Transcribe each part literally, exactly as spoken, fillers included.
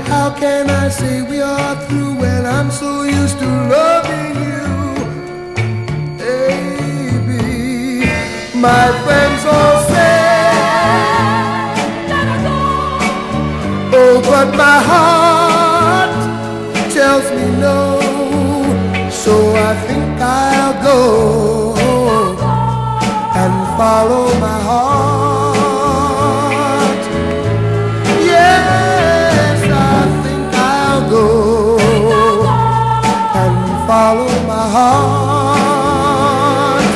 How can I say we are through when I'm so used to loving you, baby? My friends all say, let her go. Oh, but my heart tells me no. So I think I'll go and follow my heart. Yes, I think I'll go and follow my heart.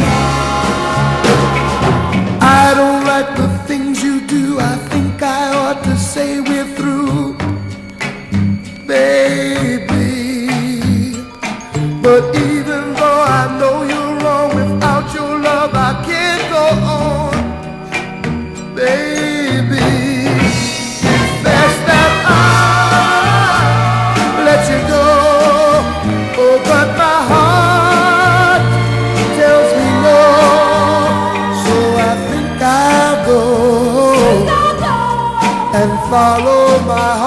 I don't like the things you do. I think I ought to say we're through, baby. But even though I know you're wrong, without your love I can't go on, baby. It's best that I let you go. Oh, but my heart tells me no. So I think I'll go and follow my